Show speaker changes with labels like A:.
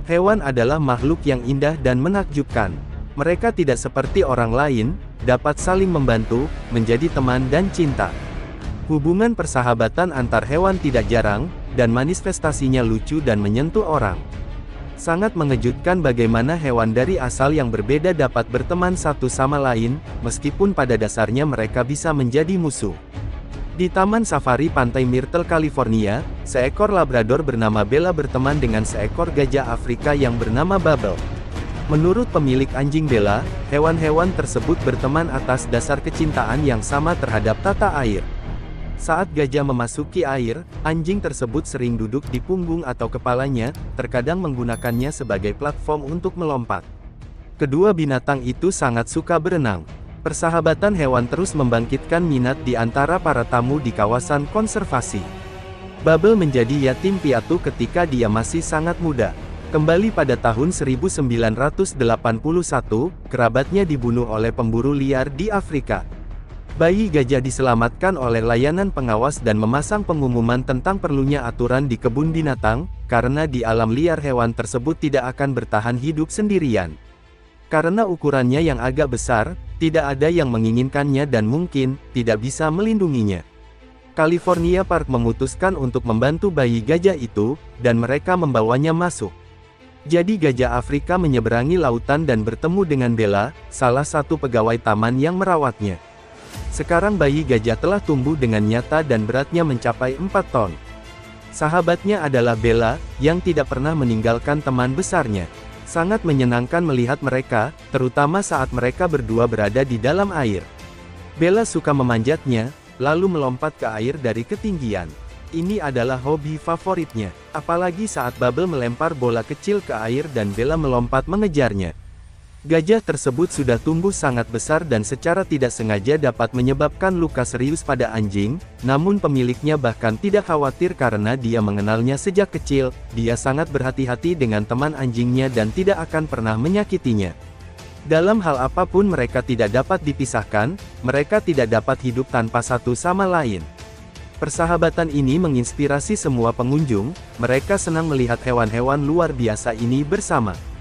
A: Hewan adalah makhluk yang indah dan menakjubkan. Mereka tidak seperti orang lain, dapat saling membantu, menjadi teman dan cinta. Hubungan persahabatan antar hewan tidak jarang, dan manifestasinya lucu dan menyentuh orang. Sangat mengejutkan bagaimana hewan dari asal yang berbeda dapat berteman satu sama lain, meskipun pada dasarnya mereka bisa menjadi musuh. Di Taman Safari Pantai Myrtle, California, seekor Labrador bernama Bella berteman dengan seekor gajah Afrika yang bernama Bubble. Menurut pemilik anjing Bella, hewan-hewan tersebut berteman atas dasar kecintaan yang sama terhadap tata air. Saat gajah memasuki air, anjing tersebut sering duduk di punggung atau kepalanya, terkadang menggunakannya sebagai platform untuk melompat. Kedua binatang itu sangat suka berenang. Persahabatan hewan terus membangkitkan minat di antara para tamu di kawasan konservasi. Bubble menjadi yatim piatu ketika dia masih sangat muda. Kembali pada tahun 1981, kerabatnya dibunuh oleh pemburu liar di Afrika. Bayi gajah diselamatkan oleh layanan pengawas dan memasang pengumuman tentang perlunya aturan di kebun binatang, karena di alam liar hewan tersebut tidak akan bertahan hidup sendirian. Karena ukurannya yang agak besar, tidak ada yang menginginkannya dan mungkin tidak bisa melindunginya. California Park memutuskan untuk membantu bayi gajah itu, dan mereka membawanya masuk. Jadi gajah Afrika menyeberangi lautan dan bertemu dengan Bella, salah satu pegawai taman yang merawatnya. Sekarang bayi gajah telah tumbuh dengan nyata dan beratnya mencapai 4 ton. Sahabatnya adalah Bella, yang tidak pernah meninggalkan teman besarnya. Sangat menyenangkan melihat mereka, terutama saat mereka berdua berada di dalam air. Bella suka memanjatnya, lalu melompat ke air dari ketinggian. Ini adalah hobi favoritnya, apalagi saat Bubble melempar bola kecil ke air dan Bella melompat mengejarnya. Gajah tersebut sudah tumbuh sangat besar dan secara tidak sengaja dapat menyebabkan luka serius pada anjing, namun pemiliknya bahkan tidak khawatir karena dia mengenalnya sejak kecil, dia sangat berhati-hati dengan teman anjingnya dan tidak akan pernah menyakitinya. Dalam hal apapun mereka tidak dapat dipisahkan, mereka tidak dapat hidup tanpa satu sama lain. Persahabatan ini menginspirasi semua pengunjung, mereka senang melihat hewan-hewan luar biasa ini bersama.